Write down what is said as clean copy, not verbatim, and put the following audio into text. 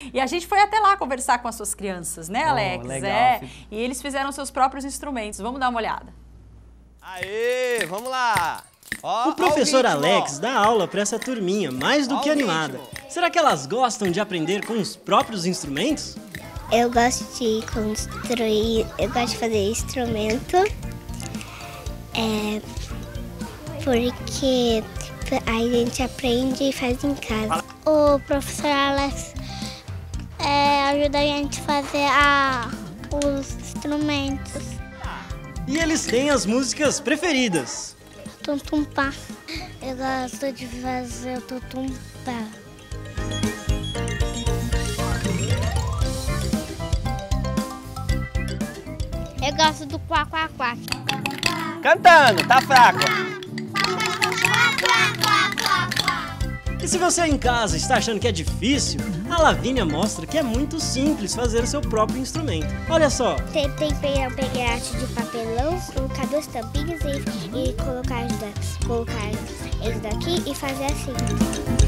E a gente foi até lá conversar com as suas crianças, né, Alex? Legal. E eles fizeram seus próprios instrumentos. Vamos dar uma olhada. Aê, vamos lá! Ó, O professor ó o ritmo, Alex dá aula para essa turminha, mais do Ó que o animada. ritmo. Será que elas gostam de aprender com os próprios instrumentos? Eu gosto de construir, eu gosto de fazer instrumento, porque a gente aprende e faz em casa. O professor Alex ajuda a gente a fazer os instrumentos. E eles têm as músicas preferidas. Tum-tum-pá. Eu gosto de fazer o tum-tum-pá. Eu gosto do quá-quá-quá. Cantando, tá fraco. E se você em casa está achando que é difícil, a Lavínia mostra que é muito simples fazer o seu próprio instrumento. Olha só. Tem pegar arte de papelão, colocar duas tampinhas e colocar eles daqui e fazer assim.